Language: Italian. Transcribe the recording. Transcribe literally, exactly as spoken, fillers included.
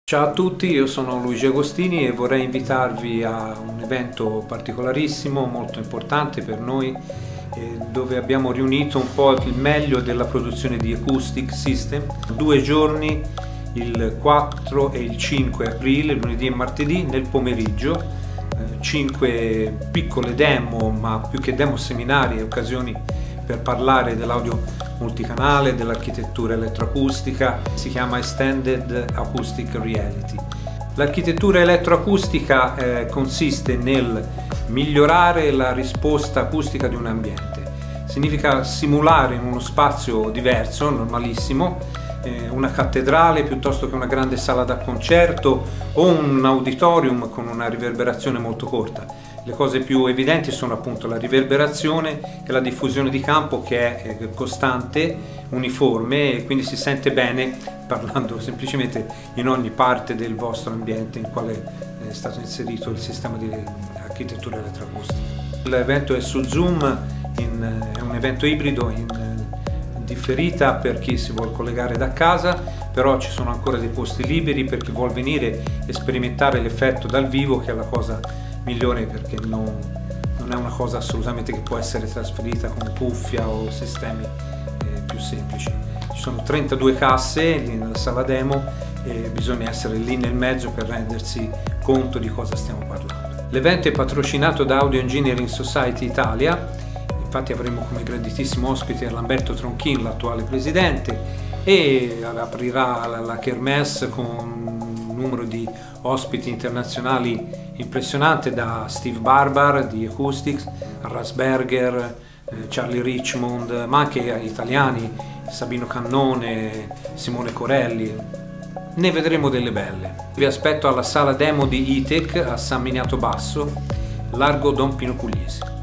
Ciao a tutti, io sono Luigi Agostini e vorrei invitarvi a un evento particolarissimo, molto importante per noi, eh, dove abbiamo riunito un po' il meglio della produzione di Acoustic System. Due giorni, il quattro e il cinque aprile, lunedì e martedì, nel pomeriggio, eh, cinque piccole demo, ma più che demo seminari e occasioni per parlare dell'audio multicanale, dell'architettura elettroacustica. Si chiama Extended Acoustic Reality. L'architettura elettroacustica eh, consiste nel migliorare la risposta acustica di un ambiente. Significa simulare in uno spazio diverso, normalissimo, eh, una cattedrale piuttosto che una grande sala da concerto o un auditorium con una riverberazione molto corta. Le cose più evidenti sono appunto la riverberazione e la diffusione di campo, che è costante, uniforme, e quindi si sente bene parlando semplicemente in ogni parte del vostro ambiente in quale è stato inserito il sistema di architettura elettroacustica. L'evento è su Zoom, in, è un evento ibrido in differita per chi si vuole collegare da casa, però ci sono ancora dei posti liberi per chi vuole venire e sperimentare l'effetto dal vivo, che è la cosa migliore, perché non, non è una cosa assolutamente che può essere trasferita con cuffia o sistemi eh, più semplici. Ci sono trentadue casse nella sala demo e bisogna essere lì nel mezzo per rendersi conto di cosa stiamo parlando. L'evento è patrocinato da Audio Engineering Society Italia, infatti avremo come graditissimo ospite Lamberto Tronchin, l'attuale presidente, e aprirà la, la Kermesse con un numero di ospiti internazionali impressionante, da Steve Barbar di Acoustics, a Rasberger, eh, Charlie Richmond, ma anche italiani, Sabino Cannone, Simone Corelli. Ne vedremo delle belle. Vi aspetto alla sala demo di I T E C a San Miniato Basso, largo Don Pino Pugliese.